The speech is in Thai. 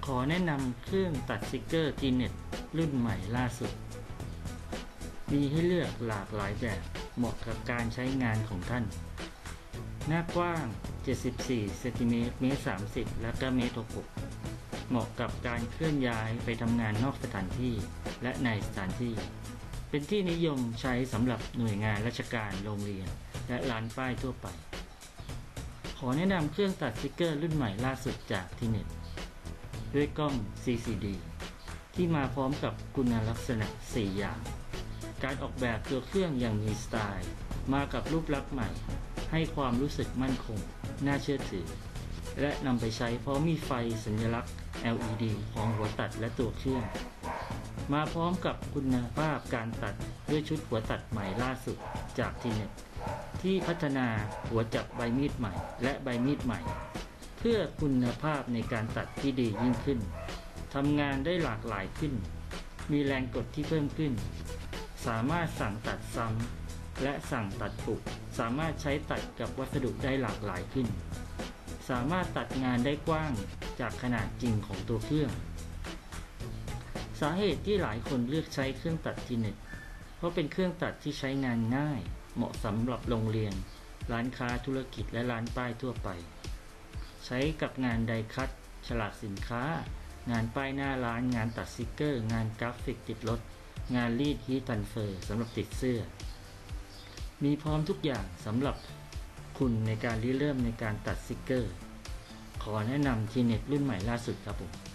ขอแนะนำเครื่องตัดสติกเกอร์ T-net รุ่นใหม่ล่าสุดมีให้เลือกหลากหลายแบบเหมาะกับการใช้งานของท่านหน้ากว้าง74เซนติเมตร1.30 และก็1.66 เหมาะกับการเคลื่อนย้ายไปทำงานนอกสถานที่และในสถานที่เป็นที่นิยมใช้สำหรับหน่วยงานราชการโรงเรียนและร้านป้ายทั่วไปขอแนะนำเครื่องตัดสติกเกอร์รุ่นใหม่ล่าสุดจาก T-net ด้วยกล้อง CCD ที่มาพร้อมกับคุณลักษณะ 4 อย่างการออกแบบตัวเครื่องอย่างมีสไตล์มากับรูปลักษณ์ใหม่ให้ความรู้สึกมั่นคงน่าเชื่อถือและนำไปใช้พร้อมมีไฟสัญลักษณ์ LED ของหัวตัดและตัวเครื่องมาพร้อมกับคุณภาพการตัดด้วยชุดหัวตัดใหม่ล่าสุดจาก T-net ที่พัฒนาหัวจับใบมีดใหม่และใบมีดใหม่เพื่อคุณภาพในการตัดที่ดียิ่งขึ้นทำงานได้หลากหลายขึ้นมีแรงกดที่เพิ่มขึ้นสามารถสั่งตัดซ้ำและสั่งตัดปุกสามารถใช้ตัดกับวัสดุได้หลากหลายขึ้นสามารถตัดงานได้กว้างจากขนาดจริงของตัวเครื่องสาเหตุที่หลายคนเลือกใช้เครื่องตัด T-net เพราะเป็นเครื่องตัดที่ใช้งานง่ายเหมาะสำหรับโรงเรียนร้านค้าธุรกิจและร้านป้ายทั่วไปใช้กับงานไดคัตฉลากสินค้างานป้ายหน้าร้านงานตัดสติกเกอร์งานกราฟิกติดรถงานรีดฮีททรานสเฟอร์สำหรับติดเสื้อมีพร้อมทุกอย่างสำหรับคุณในการริเริ่มในการตัดสติกเกอร์ขอแนะนำ T-net รุ่นใหม่ล่าสุดครับผม